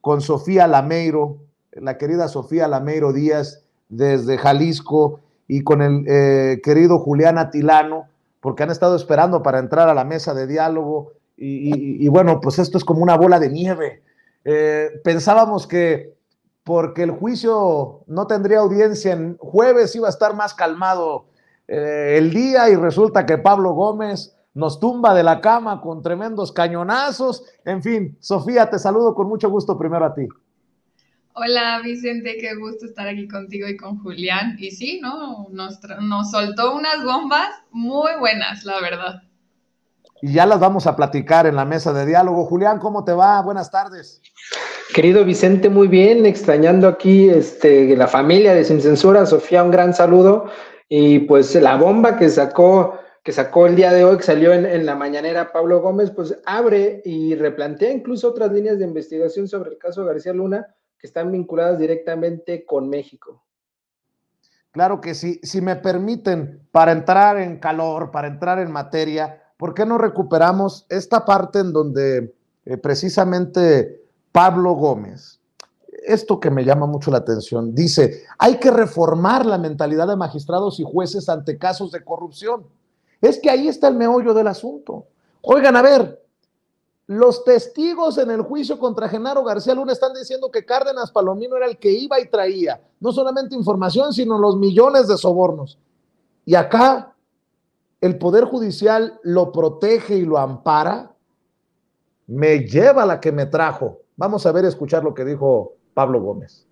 con Sofía Lameiro, la querida Sofía Lameiro Díaz desde Jalisco, y con el querido Julián Atilano, porque han estado esperando para entrar a la mesa de diálogo, y bueno, pues esto es como una bola de nieve. Pensábamos que porque el juicio no tendría audiencia en jueves, iba a estar más calmado el día, y resulta que Pablo Gómez nos tumba de la cama con tremendos cañonazos. En fin, Sofía, te saludo con mucho gusto primero a ti. Hola Vicente, qué gusto estar aquí contigo y con Julián. Y sí, ¿no? Nos soltó unas bombas muy buenas, la verdad. Y ya las vamos a platicar en la mesa de diálogo. Julián, ¿cómo te va? Buenas tardes. Querido Vicente, muy bien, extrañando aquí la familia de Sin Censura. Sofía, un gran saludo. Y pues la bomba que sacó el día de hoy, que salió en la mañanera Pablo Gómez, pues abre y replantea incluso otras líneas de investigación sobre el caso García Luna que están vinculadas directamente con México. Claro que sí. Si me permiten, para entrar en calor, para entrar en materia, ¿por qué no recuperamos esta parte en donde precisamente Pablo Gómez, esto que me llama mucho la atención, dice, hay que reformar la mentalidad de magistrados y jueces ante casos de corrupción? Es que ahí está el meollo del asunto. Oigan, a ver, los testigos en el juicio contra Genaro García Luna están diciendo que Cárdenas Palomino era el que iba y traía no solamente información, sino los millones de sobornos. Y acá el Poder Judicial lo protege y lo ampara. Me lleva a la que me trajo. Vamos a ver, escuchar lo que dijo Pablo Gómez.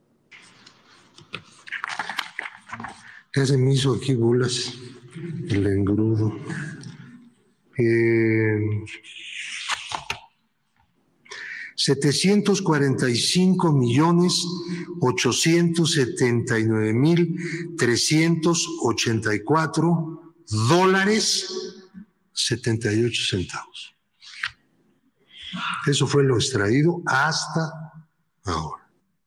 Ya se me hizo aquí bolas el engrudo. 745,879,384 $78. Eso fue lo extraído hasta ahora.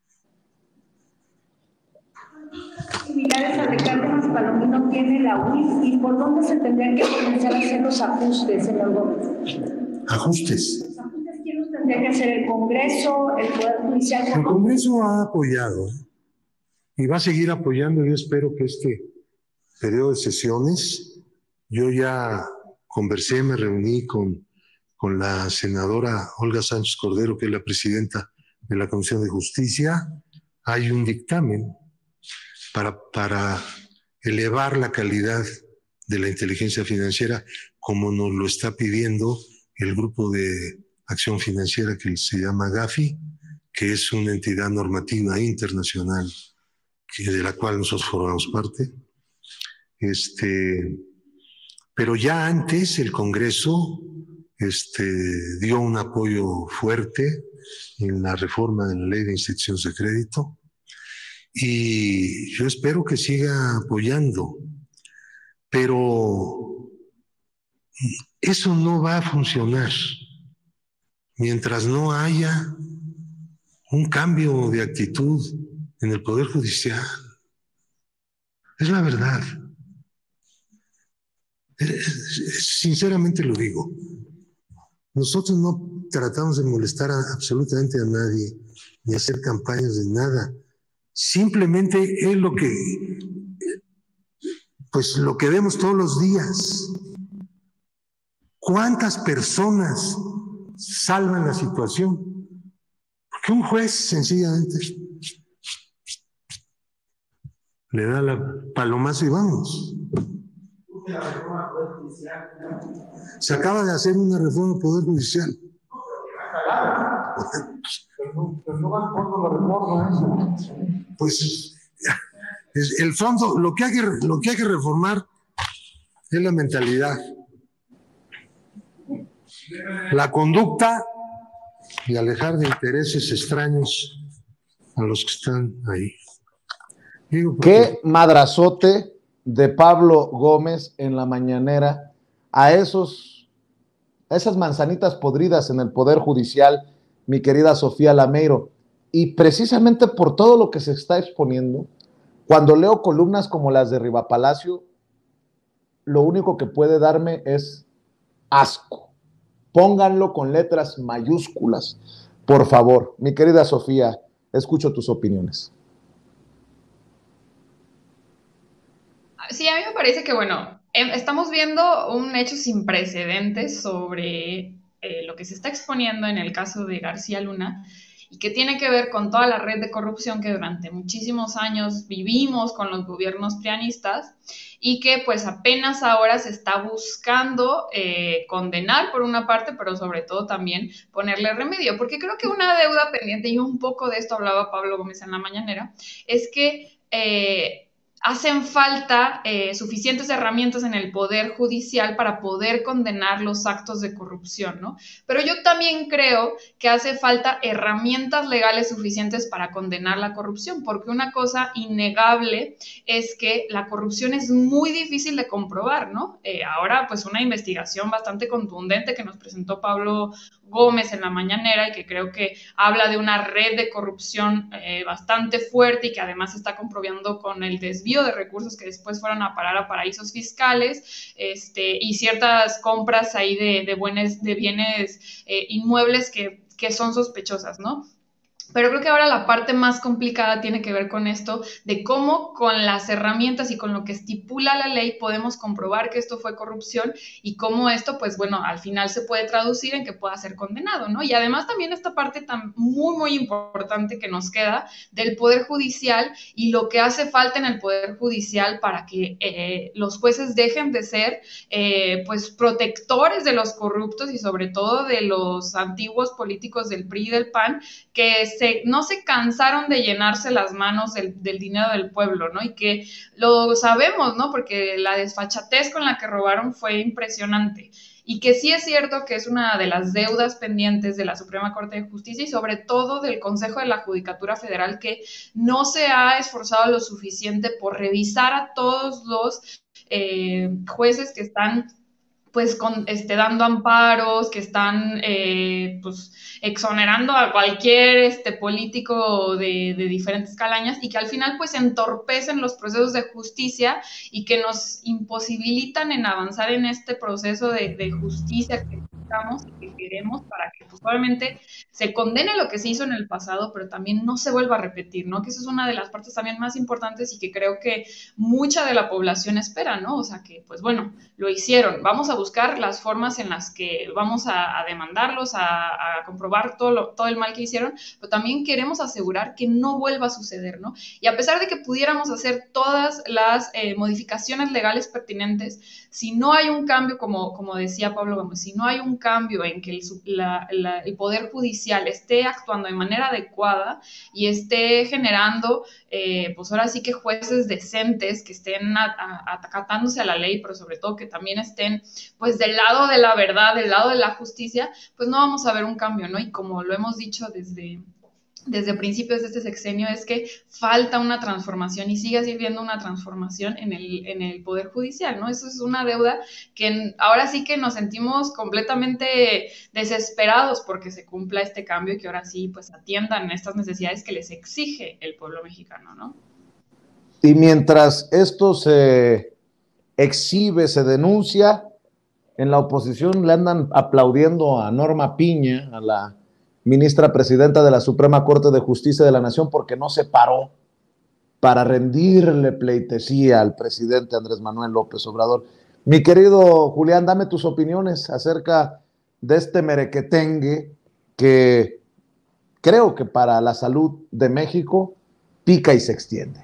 Similares a de Cárdenas Palomino tiene la UIF, ¿y por dónde se tendrían que comenzar a hacer los ajustes, señor Gómez? ¿Ajustes? ¿Los ajustes quién los tendría que hacer? ¿El Congreso, el Poder Judicial? El Congreso ha apoyado y va a seguir apoyando. Yo espero que este periodo de sesiones, yo ya conversé, me reuní con la senadora Olga Sánchez Cordero, que es la presidenta de la Comisión de Justicia. Hay un dictamen para elevar la calidad de la inteligencia financiera, como nos lo está pidiendo el grupo de acción financiera que se llama GAFI, que es una entidad normativa internacional de la cual nosotros formamos parte. Pero ya antes el Congreso dio un apoyo fuerte en la reforma de la Ley de Instituciones de Crédito, y yo espero que siga apoyando, pero eso no va a funcionar mientras no haya un cambio de actitud en el Poder Judicial. Es la verdad. Sinceramente lo digo. Nosotros no tratamos de molestar absolutamente a nadie, ni hacer campañas de nada. Simplemente es lo que vemos todos los días. ¿Cuántas personas salvan la situación? Porque un juez sencillamente le da la palomazo y vamos. Se acaba de hacer una reforma del Poder Judicial. Pues el fondo, lo que hay que reformar es la mentalidad, la conducta, y alejar de intereses extraños a los que están ahí. ¿Qué madrazote de Pablo Gómez en la mañanera a esas manzanitas podridas en el Poder Judicial, mi querida Sofía Lameiro? Y precisamente por todo lo que se está exponiendo, cuando leo columnas como las de Rivapalacio, lo único que puede darme es asco. Pónganlo con letras mayúsculas, Por favor, mi querida Sofía, escucho tus opiniones. Sí, a mí me parece que, bueno, estamos viendo un hecho sin precedentes sobre lo que se está exponiendo en el caso de García Luna y que tiene que ver con toda la red de corrupción que durante muchísimos años vivimos con los gobiernos prianistas y que pues apenas ahora se está buscando condenar por una parte, pero sobre todo también ponerle remedio, porque creo que una deuda pendiente, y un poco de esto hablaba Pablo Gómez en la mañanera, es que hacen falta suficientes herramientas en el Poder Judicial para poder condenar los actos de corrupción, ¿no? Pero yo también creo que hace falta herramientas legales suficientes para condenar la corrupción, porque una cosa innegable es que la corrupción es muy difícil de comprobar, ¿no? Ahora, pues una investigación bastante contundente que nos presentó Pablo Gómez en la mañanera y que creo que habla de una red de corrupción bastante fuerte y que además se está comprobando con el desvío de recursos que después fueron a parar a paraísos fiscales y ciertas compras ahí de bienes inmuebles que son sospechosas, ¿no? Pero creo que ahora la parte más complicada tiene que ver con esto, de cómo con las herramientas y con lo que estipula la ley podemos comprobar que esto fue corrupción y cómo esto, pues bueno, al final se puede traducir en que pueda ser condenado, ¿no? Y además también esta parte tan muy, muy importante que nos queda del Poder Judicial y lo que hace falta en el Poder Judicial para que los jueces dejen de ser, pues, protectores de los corruptos y sobre todo de los antiguos políticos del PRI y del PAN, que no se cansaron de llenarse las manos del dinero del pueblo, ¿no? Y que lo sabemos, ¿no? Porque la desfachatez con la que robaron fue impresionante. Y que sí es cierto que es una de las deudas pendientes de la Suprema Corte de Justicia y sobre todo del Consejo de la Judicatura Federal, que no se ha esforzado lo suficiente por revisar a todos los jueces que están pues dando amparos, que están pues exonerando a cualquier político de diferentes calañas y que al final pues entorpecen los procesos de justicia y que nos imposibilitan en avanzar en este proceso de justicia que buscamos y que queremos para que pues obviamente se condene lo que se hizo en el pasado, pero también no se vuelva a repetir, ¿no? Que eso es una de las partes también más importantes y que creo que mucha de la población espera, ¿no? O sea que pues bueno, lo hicieron, vamos a buscar las formas en las que vamos a demandarlos, a comprobar todo el mal que hicieron, pero también queremos asegurar que no vuelva a suceder, ¿no? Y a pesar de que pudiéramos hacer todas las modificaciones legales pertinentes, si no hay un cambio, como decía Pablo Gómez, si no hay un cambio en que el Poder Judicial esté actuando de manera adecuada y esté generando, pues ahora sí que jueces decentes que estén acatándose a la ley, pero sobre todo que también estén pues del lado de la verdad, del lado de la justicia, pues no vamos a ver un cambio, ¿no? Y como lo hemos dicho desde principios de este sexenio, es que falta una transformación y sigue habiendo una transformación en el Poder Judicial, ¿no? Eso es una deuda que ahora sí que nos sentimos completamente desesperados porque se cumpla este cambio y que ahora sí pues atiendan estas necesidades que les exige el pueblo mexicano, ¿no? Y mientras esto se exhibe, se denuncia, en la oposición le andan aplaudiendo a Norma Piña, a la ministra presidenta de la Suprema Corte de Justicia de la Nación, porque no se paró para rendirle pleitesía al presidente Andrés Manuel López Obrador. Mi querido Julián, dame tus opiniones acerca de este merequetengue que creo que para la salud de México pica y se extiende.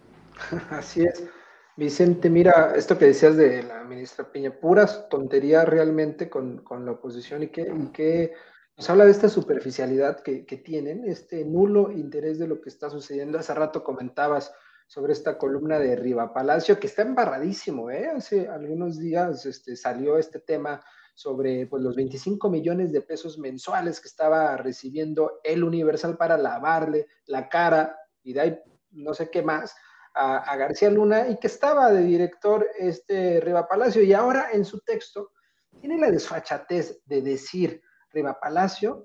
Así es. Vicente, mira, esto que decías de la ministra Piña, puras tonterías realmente con la oposición y que nos habla de esta superficialidad que tienen, este nulo interés de lo que está sucediendo. Hace rato comentabas sobre esta columna de Riva Palacio, que está embarradísimo, ¿eh? Hace algunos días salió este tema sobre pues, los 25 millones de pesos mensuales que estaba recibiendo el Universal para lavarle la cara y de ahí no sé qué más a García Luna y que estaba de director Riva Palacio y ahora en su texto tiene la desfachatez de decir Riva Palacio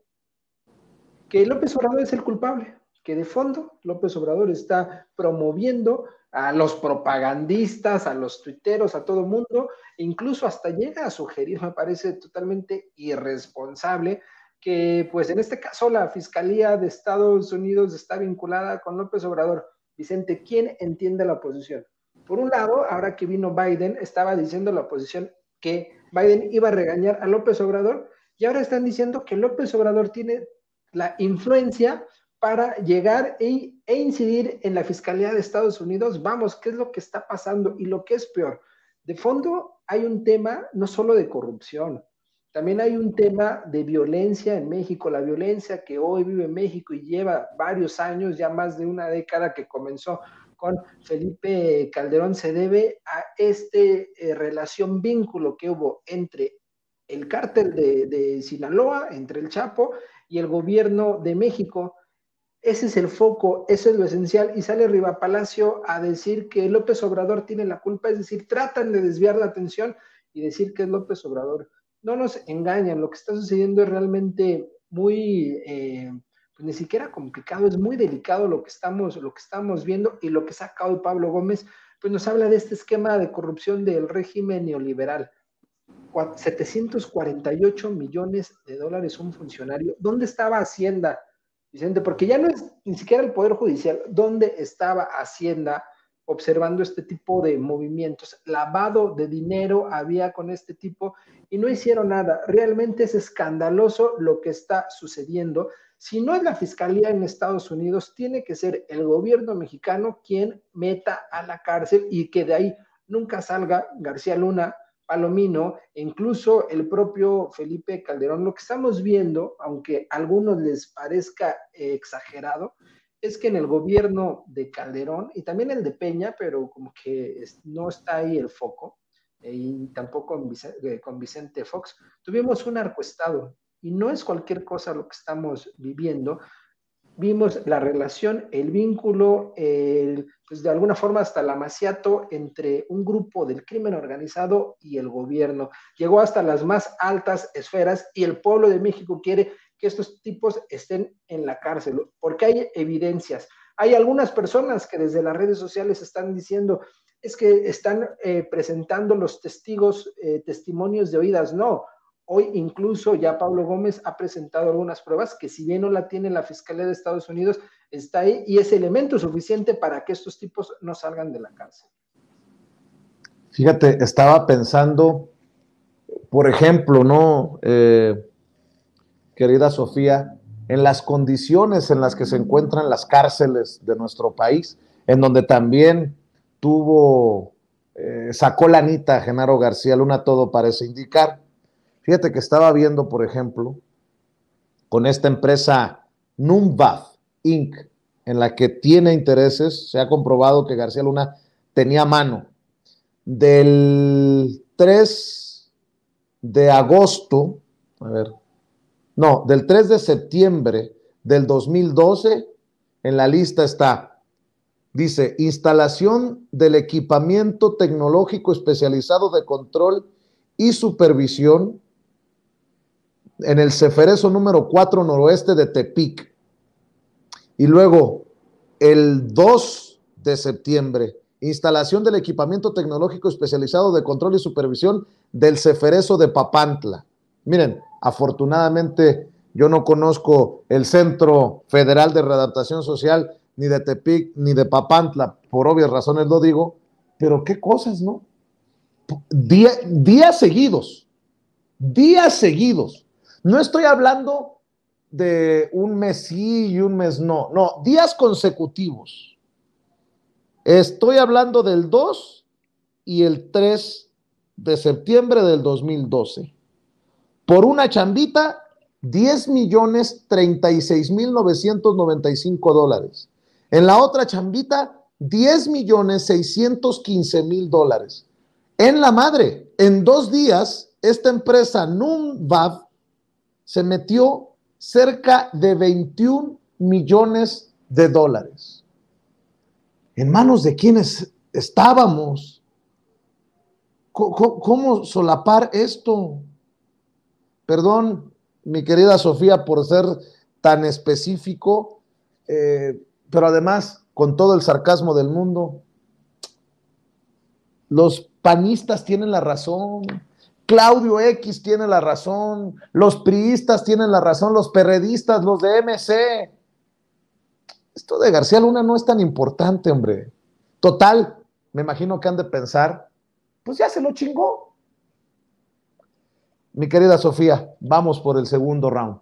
que López Obrador es el culpable, que de fondo López Obrador está promoviendo a los propagandistas, a los tuiteros, a todo mundo, e incluso hasta llega a sugerir, me parece totalmente irresponsable, que pues en este caso la Fiscalía de Estados Unidos está vinculada con López Obrador. Vicente, ¿quién entiende la oposición? Por un lado, ahora que vino Biden, estaba diciendo la oposición que Biden iba a regañar a López Obrador, y ahora están diciendo que López Obrador tiene la influencia para llegar e incidir en la Fiscalía de Estados Unidos. Vamos, ¿qué es lo que está pasando? Y lo que es peor, de fondo hay un tema no solo de corrupción, también hay un tema de violencia en México, la violencia que hoy vive México y lleva varios años, ya más de una década, que comenzó con Felipe Calderón, se debe a relación, vínculo que hubo entre el cártel de Sinaloa, entre el Chapo y el gobierno de México. Ese es el foco, eso es lo esencial, y sale Riva Palacio a decir que López Obrador tiene la culpa, es decir, tratan de desviar la atención y decir que es López Obrador. No nos engañan, lo que está sucediendo es realmente muy, pues ni siquiera complicado, es muy delicado lo que estamos viendo, y lo que saca hoy Pablo Gómez, pues nos habla de este esquema de corrupción del régimen neoliberal. 748 millones de dólares un funcionario. ¿Dónde estaba Hacienda, Vicente? Porque ya no es ni siquiera el Poder Judicial. ¿Dónde estaba Hacienda observando este tipo de movimientos? Lavado de dinero había con este tipo y no hicieron nada. Realmente es escandaloso lo que está sucediendo. Si no es la Fiscalía en Estados Unidos, tiene que ser el gobierno mexicano quien meta a la cárcel y que de ahí nunca salga García Luna, Palomino, e incluso el propio Felipe Calderón. Lo que estamos viendo, aunque a algunos les parezca exagerado, es que en el gobierno de Calderón y también el de Peña, pero como que no está ahí el foco, y tampoco con Vicente Fox, tuvimos un narcoestado, y no es cualquier cosa lo que estamos viviendo. Vimos la relación, el vínculo, pues de alguna forma hasta el amaciato entre un grupo del crimen organizado y el gobierno. Llegó hasta las más altas esferas, y el pueblo de México quiere que estos tipos estén en la cárcel, porque hay evidencias. Hay algunas personas que desde las redes sociales están diciendo, es que están presentando los testigos, testimonios de oídas. No. Hoy incluso ya Pablo Gómez ha presentado algunas pruebas que, si bien no la tiene la Fiscalía de Estados Unidos, está ahí y es elemento suficiente para que estos tipos no salgan de la cárcel. Fíjate, estaba pensando, por ejemplo, ¿no? Querida Sofía, en las condiciones en las que se encuentran las cárceles de nuestro país, en donde también sacó lanita Genaro García Luna, todo parece indicar. Fíjate que estaba viendo, por ejemplo, con esta empresa Numvad Inc., en la que tiene intereses. Se ha comprobado que García Luna tenía mano. Del 3 de agosto, del 3 de septiembre del 2012, en la lista está, dice, instalación del equipamiento tecnológico especializado de control y supervisión en el Ceferezo número 4 noroeste de Tepic. Y luego, el 2 de septiembre, instalación del equipamiento tecnológico especializado de control y supervisión del Ceferezo de Papantla. Miren, afortunadamente yo no conozco el Centro Federal de Readaptación Social, ni de Tepic, ni de Papantla, por obvias razones lo digo, pero qué cosas, ¿no? Días seguidos. No estoy hablando de un mes sí y un mes no, días consecutivos. Estoy hablando del 2 y el 3 de septiembre del 2012. Por una chambita, $10,036,995. En la otra chambita, $10,615,000. En la madre, en 2 días, esta empresa Numvad se metió cerca de $21 millones. ¿En manos de quiénes estábamos? ¿Cómo solapar esto? Perdón, mi querida Sofía, por ser tan específico, pero además, con todo el sarcasmo del mundo, los panistas tienen la razón. Claudio X tiene la razón, los priistas tienen la razón, los perredistas, los de MC. Esto de García Luna no es tan importante, hombre. Total, me imagino que han de pensar, pues ya se lo chingó. Mi querida Sofía, vamos por el segundo round.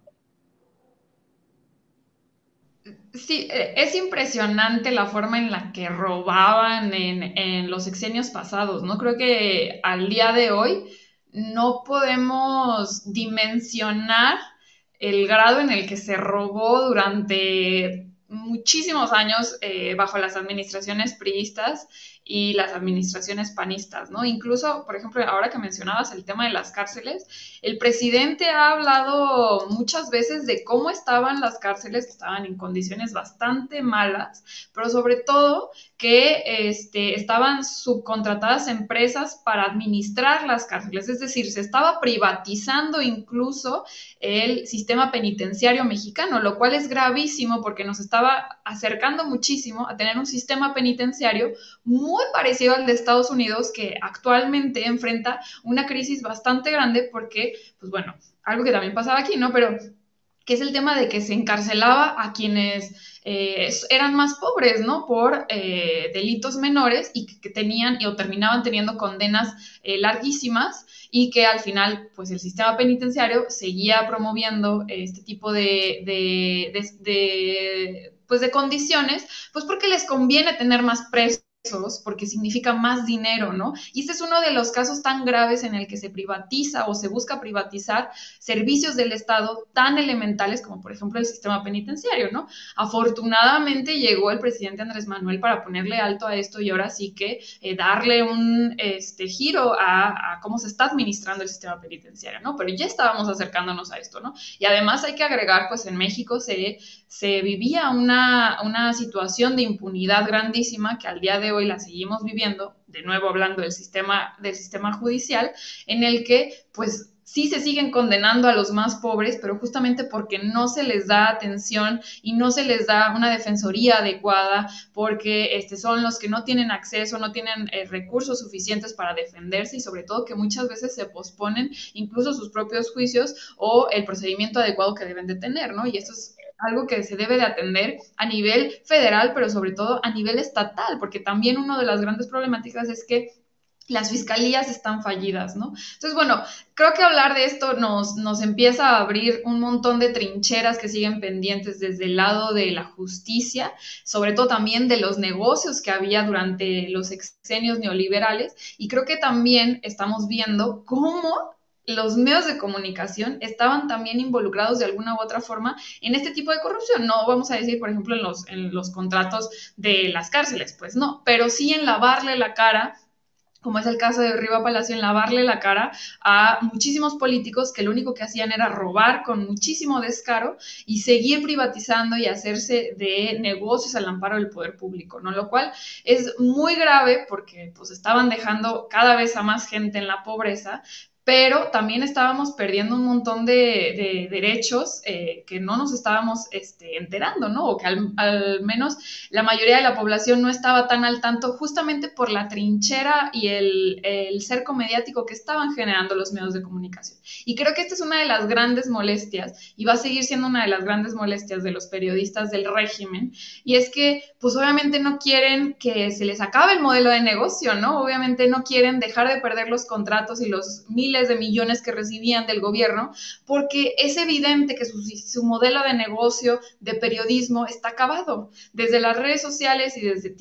Sí, es impresionante la forma en la que robaban en los sexenios pasados, ¿no? Creo que al día de hoy no podemos dimensionar el grado en el que se robó durante muchísimos años bajo las administraciones priistas y las administraciones panistas, ¿no? Incluso, por ejemplo, ahora que mencionabas el tema de las cárceles, el presidente ha hablado muchas veces de cómo estaban las cárceles, que estaban en condiciones bastante malas, pero sobre todo que estaban subcontratadas empresas para administrar las cárceles, es decir, se estaba privatizando incluso el sistema penitenciario mexicano, lo cual es gravísimo porque nos estaba acercando muchísimo a tener un sistema penitenciario muy parecido al de Estados Unidos, que actualmente enfrenta una crisis bastante grande porque, pues bueno, algo que también pasaba aquí, ¿no? Pero que es el tema de que se encarcelaba a quienes eran más pobres, ¿no? Por delitos menores y que tenían o terminaban teniendo condenas larguísimas y que al final, pues el sistema penitenciario seguía promoviendo este tipo pues de condiciones, pues porque les conviene tener más presos, porque significa más dinero, ¿no? Y este es uno de los casos tan graves en el que se privatiza o se busca privatizar servicios del Estado tan elementales como, por ejemplo, el sistema penitenciario, ¿no? Afortunadamente llegó el presidente Andrés Manuel para ponerle alto a esto y ahora sí que darle un giro a cómo se está administrando el sistema penitenciario, ¿no? Pero ya estábamos acercándonos a esto, ¿no? Y además hay que agregar, pues en México se vivía una situación de impunidad grandísima que al día de hoy la seguimos viviendo, de nuevo hablando del sistema judicial, en el que pues sí se siguen condenando a los más pobres, pero justamente porque no se les da atención y no se les da una defensoría adecuada, porque son los que no tienen acceso, no tienen recursos suficientes para defenderse y sobre todo que muchas veces se posponen incluso sus propios juicios o el procedimiento adecuado que deben de tener, ¿no? Y esto es algo que se debe de atender a nivel federal, pero sobre todo a nivel estatal, porque también una de las grandes problemáticas es que las fiscalías están fallidas, ¿no? Entonces, bueno, creo que hablar de esto nos empieza a abrir un montón de trincheras que siguen pendientes desde el lado de la justicia, sobre todo también de los negocios que había durante los sexenios neoliberales, y creo que también estamos viendo cómo los medios de comunicación estaban también involucrados de alguna u otra forma en este tipo de corrupción. No vamos a decir, por ejemplo, en los contratos de las cárceles, pues no, pero sí en lavarle la cara, como es el caso de Riva Palacio, en lavarle la cara a muchísimos políticos que lo único que hacían era robar con muchísimo descaro y seguir privatizando y hacerse de negocios al amparo del poder público, ¿no? Lo cual es muy grave porque pues estaban dejando cada vez a más gente en la pobreza, pero también estábamos perdiendo un montón de derechos que no nos estábamos enterando, ¿no? O que al menos la mayoría de la población no estaba tan al tanto justamente por la trinchera y el cerco mediático que estaban generando los medios de comunicación. Y creo que esta es una de las grandes molestias y va a seguir siendo una de las grandes molestias de los periodistas del régimen, y es que pues obviamente no quieren que se les acabe el modelo de negocio, ¿no? Obviamente no quieren dejar de perder los contratos y los miles de millones que recibían del gobierno, porque es evidente que su modelo de negocio de periodismo está acabado. Desde las redes sociales y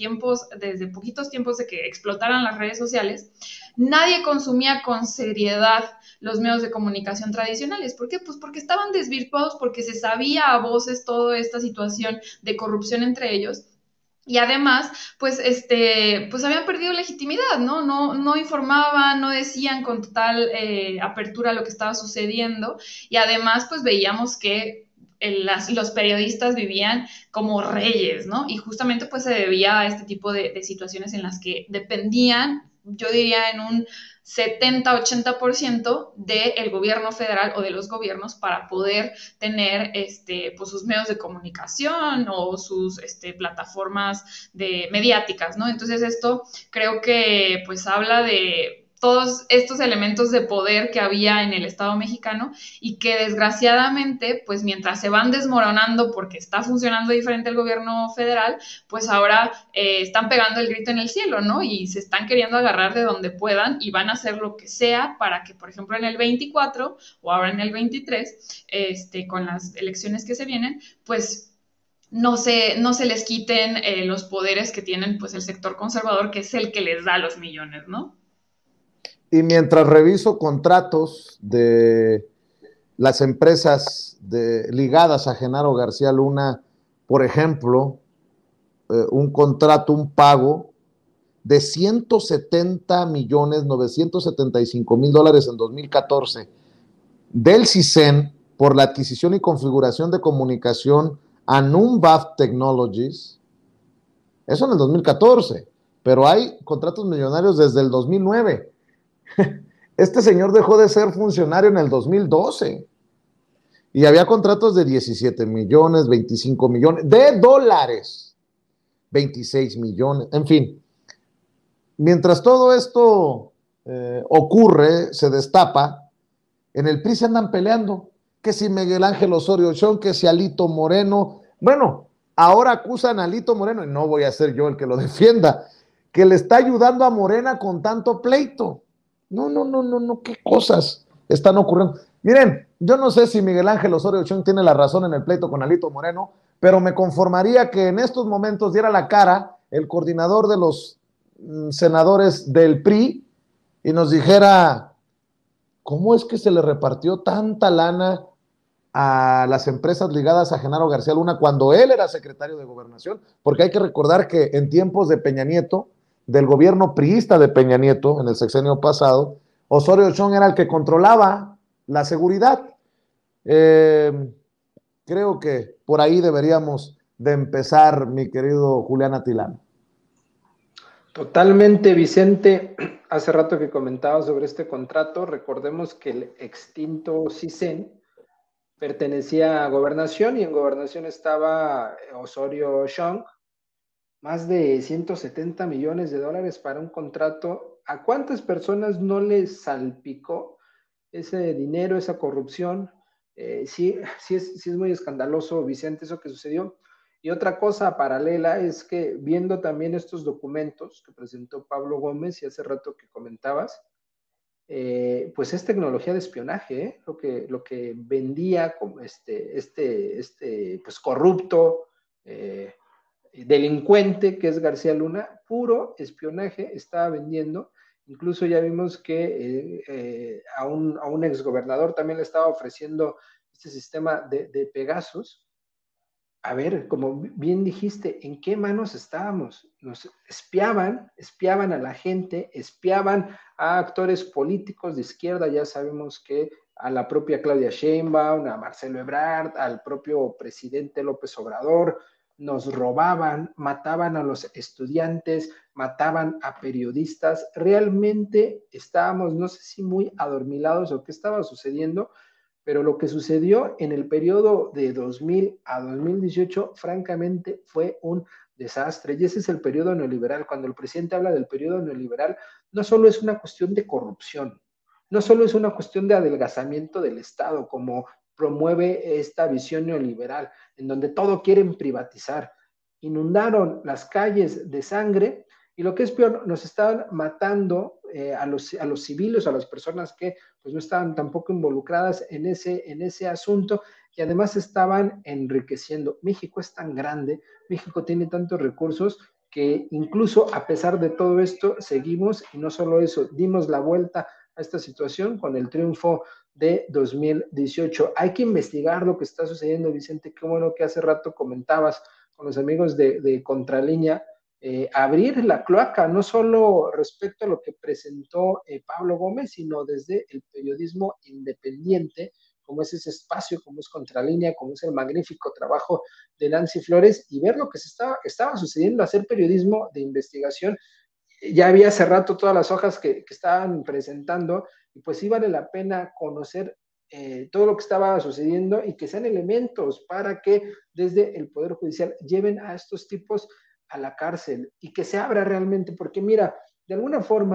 desde poquitos tiempos de que explotaran las redes sociales, nadie consumía con seriedad los medios de comunicación tradicionales. ¿Por qué? Pues porque estaban desvirtuados, porque se sabía a voces toda esta situación de corrupción entre ellos. Y además, pues, pues habían perdido legitimidad, ¿no? No informaban, no decían con total apertura lo que estaba sucediendo. Y además, pues veíamos que los periodistas vivían como reyes, ¿no? Y justamente pues se debía a este tipo de situaciones en las que dependían, yo diría en un 70-80% del gobierno federal o de los gobiernos para poder tener pues sus medios de comunicación o sus plataformas mediáticas, ¿no? Entonces esto creo que pues habla de todos estos elementos de poder que había en el Estado mexicano y que desgraciadamente, pues mientras se van desmoronando porque está funcionando diferente el gobierno federal, pues ahora están pegando el grito en el cielo, ¿no? Y se están queriendo agarrar de donde puedan y van a hacer lo que sea para que, por ejemplo, en el 24 o ahora en el 23, con las elecciones que se vienen, pues no se les quiten los poderes que tienen pues el sector conservador, que es el que les da los millones, ¿no? Y mientras reviso contratos de las empresas ligadas a Genaro García Luna, por ejemplo, un contrato, un pago de 170.975.000 dólares en 2014 del CISEN por la adquisición y configuración de comunicación a Numbath Technologies, eso en el 2014, pero hay contratos millonarios desde el 2009. Este señor dejó de ser funcionario en el 2012 y había contratos de 17 millones, 25 millones de dólares, 26 millones, en fin. Mientras todo esto ocurre, se destapa, en el PRI se andan peleando, que si Miguel Ángel Osorio Chong, que si Alito Moreno. Bueno, ahora acusan a Alito Moreno, y no voy a ser yo el que lo defienda, que le está ayudando a Morena con tanto pleito. No, qué cosas están ocurriendo. Miren, yo no sé si Miguel Ángel Osorio Chong tiene la razón en el pleito con Alito Moreno, pero me conformaría que en estos momentos diera la cara el coordinador de los senadores del PRI y nos dijera cómo es que se le repartió tanta lana a las empresas ligadas a Genaro García Luna cuando él era secretario de Gobernación, porque hay que recordar que en tiempos de Peña Nieto, del gobierno priista de Peña Nieto, en el sexenio pasado, Osorio Chong era el que controlaba la seguridad. Creo que por ahí deberíamos de empezar, mi querido Julián Atilano. Totalmente, Vicente. Hace rato que comentaba sobre este contrato, recordemos que el extinto CISEN pertenecía a Gobernación y en Gobernación estaba Osorio Chong, más de 170 millones de dólares para un contrato. ¿A cuántas personas no les salpicó ese dinero, esa corrupción? Sí es muy escandaloso, Vicente, eso que sucedió. Y otra cosa paralela es que viendo también estos documentos que presentó Pablo Gómez y hace rato que comentabas, pues es tecnología de espionaje, lo que vendía como pues corrupto, delincuente que es García Luna, puro espionaje estaba vendiendo. Incluso ya vimos que a un exgobernador también le estaba ofreciendo este sistema de Pegasus. A ver, como bien dijiste, ¿en qué manos estábamos? Nos espiaban a la gente, espiaban a actores políticos de izquierda, ya sabemos que a la propia Claudia Sheinbaum, a Marcelo Ebrard, al propio presidente López Obrador, nos robaban, mataban a los estudiantes, mataban a periodistas. Realmente estábamos, no sé si muy adormilados o qué estaba sucediendo, pero lo que sucedió en el periodo de 2000 a 2018, francamente, fue un desastre. Y ese es el periodo neoliberal. Cuando el presidente habla del periodo neoliberal, no solo es una cuestión de corrupción, no solo es una cuestión de adelgazamiento del Estado, como promueve esta visión neoliberal, en donde todo quieren privatizar. Inundaron las calles de sangre y lo que es peor, nos estaban matando a los civiles, a las personas que pues no estaban tampoco involucradas en ese asunto y además estaban enriqueciendo. México es tan grande, México tiene tantos recursos que incluso a pesar de todo esto seguimos y no solo eso, dimos la vuelta a esta situación con el triunfo de 2018. Hay que investigar lo que está sucediendo, Vicente, qué bueno que hace rato comentabas con los amigos de Contralínea, abrir la cloaca, no solo respecto a lo que presentó Pablo Gómez, sino desde el periodismo independiente, como es ese espacio, como es Contralínea, como es el magnífico trabajo de Nancy Flores, y ver lo que estaba sucediendo, hacer periodismo de investigación. Ya había hace rato todas las hojas que estaban presentando, y pues sí vale la pena conocer todo lo que estaba sucediendo y que sean elementos para que desde el Poder Judicial lleven a estos tipos a la cárcel y que se abra realmente, porque mira, de alguna forma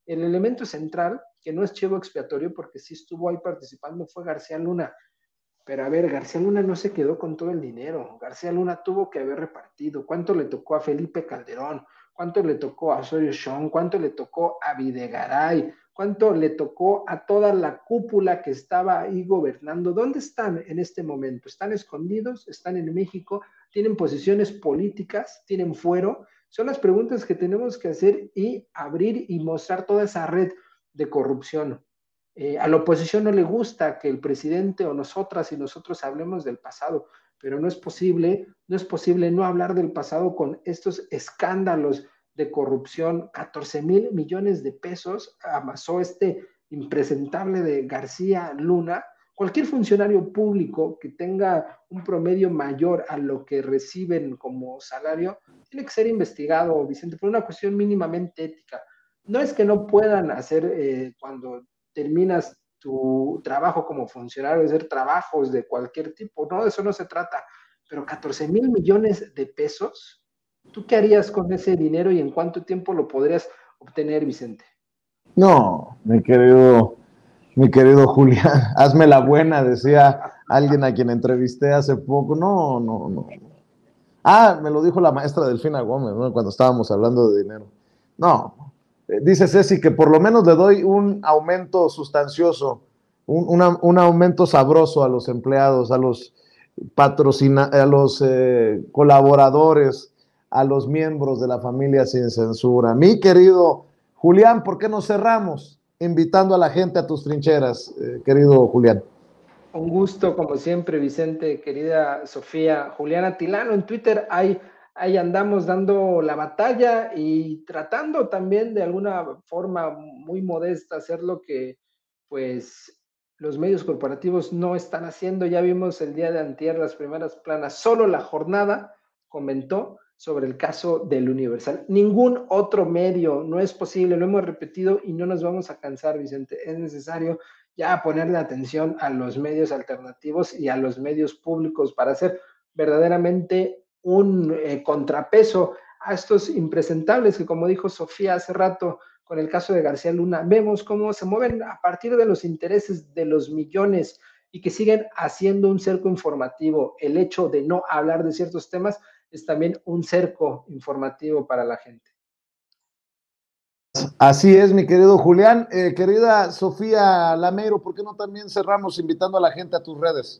El elemento central, que no es chivo expiatorio porque sí estuvo ahí participando, fue García Luna. Pero a ver, García Luna no se quedó con todo el dinero. García Luna tuvo que haber repartido. ¿Cuánto le tocó a Felipe Calderón? ¿Cuánto le tocó a Osorio Chong? ¿Cuánto le tocó a Videgaray? ¿Cuánto le tocó a toda la cúpula que estaba ahí gobernando? ¿Dónde están en este momento? ¿Están escondidos? ¿Están en México? ¿Tienen posiciones políticas? ¿Tienen fuero? Son las preguntas que tenemos que hacer y abrir y mostrar toda esa red de corrupción. A la oposición no le gusta que el presidente o nosotras y nosotros hablemos del pasado, pero no es posible no hablar del pasado con estos escándalos de corrupción. 14,000 millones de pesos amasó este impresentable de García Luna. Cualquier funcionario público que tenga un promedio mayor a lo que reciben como salario tiene que ser investigado, Vicente, por una cuestión mínimamente ética. No es que no puedan hacer cuando terminas tu trabajo como funcionario, hacer trabajos de cualquier tipo, no, de eso no se trata, pero 14,000 millones de pesos, ¿tú qué harías con ese dinero y en cuánto tiempo lo podrías obtener, Vicente? No, mi querido Julián, hazme la buena, decía alguien a quien entrevisté hace poco. No, no, no. Ah, me lo dijo la maestra Delfina Gómez, ¿no? Cuando estábamos hablando de dinero. No, dice Ceci que por lo menos le doy un aumento sustancioso, un aumento sabroso a los empleados, a los a los colaboradores, a los miembros de la familia Sin Censura. Mi querido Julián, ¿por qué no cerramos invitando a la gente a tus trincheras, querido Julián? Un gusto, como siempre, Vicente, querida Sofía. Juliana Tilano, en Twitter ahí andamos dando la batalla y tratando también de alguna forma muy modesta hacer lo que pues los medios corporativos no están haciendo. Ya vimos el día de antier las primeras planas. Solo La Jornada comentó sobre el caso del Universal. Ningún otro medio, no es posible, lo hemos repetido y no nos vamos a cansar, Vicente. Es necesario ya ponerle atención a los medios alternativos y a los medios públicos para hacer verdaderamente un contrapeso a estos impresentables que, como dijo Sofía hace rato con el caso de García Luna, vemos cómo se mueven a partir de los intereses de los millones y que siguen haciendo un cerco informativo. El hecho de no hablar de ciertos temas es también un cerco informativo para la gente. Así es, mi querido Julián. Querida Sofía Lameiro, ¿por qué no también cerramos invitando a la gente a tus redes?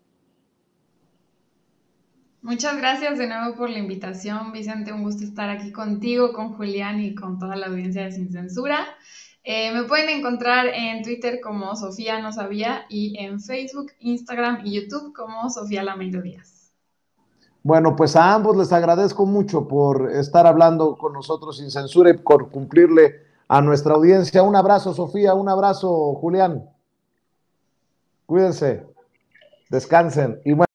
Muchas gracias de nuevo por la invitación, Vicente. Un gusto estar aquí contigo, con Julián y con toda la audiencia de Sin Censura. Me pueden encontrar en Twitter como Sofía No Sabía y en Facebook, Instagram y YouTube como Sofía Lameiro Díaz. Bueno, pues a ambos les agradezco mucho por estar hablando con nosotros Sin Censura y por cumplirle a nuestra audiencia. Un abrazo, Sofía, un abrazo, Julián. Cuídense, descansen y bueno.